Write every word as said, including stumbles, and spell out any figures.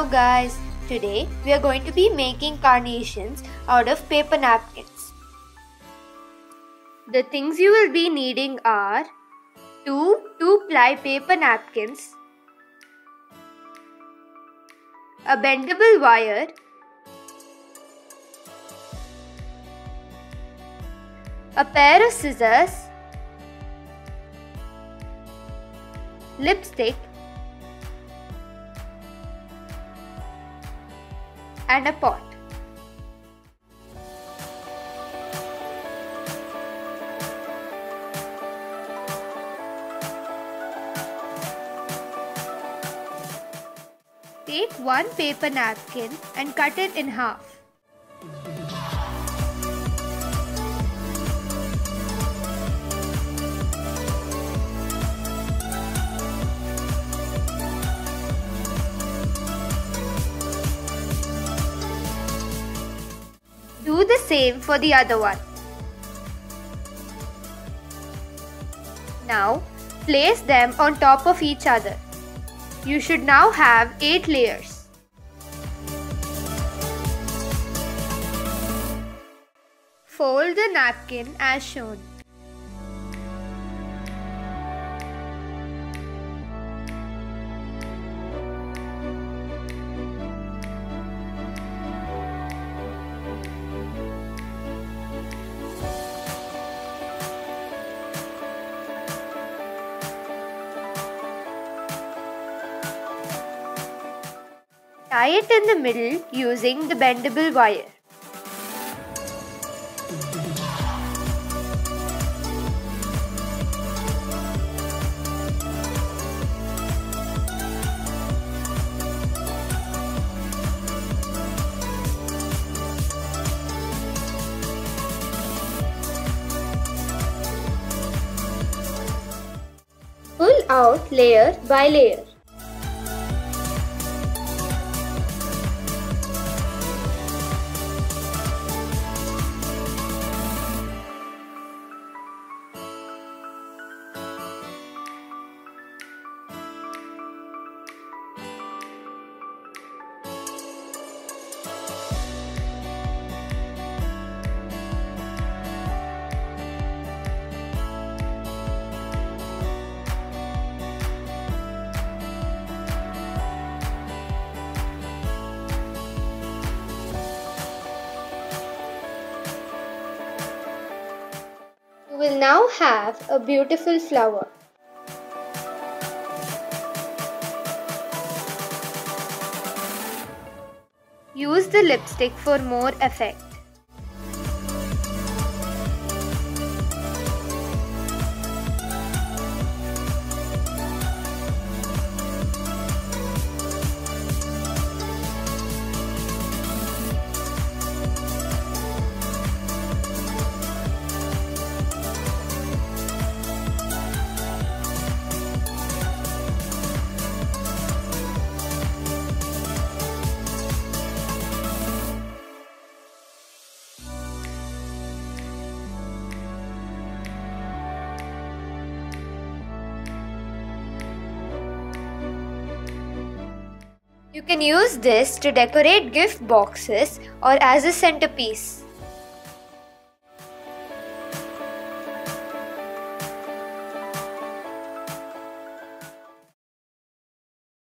Hello guys, today we are going to be making carnations out of paper napkins. The things you will be needing are two two-ply paper napkins, a bendable wire, a pair of scissors, lipstick, and a pot. Take one paper napkin and cut it in half. Do the same for the other one. Now, place them on top of each other. You should now have eight layers. Fold the napkin as shown. Tie it in the middle using the bendable wire. Pull out layer by layer. You will now have a beautiful flower. Use the lipstick for more effect. You can use this to decorate gift boxes or as a centerpiece.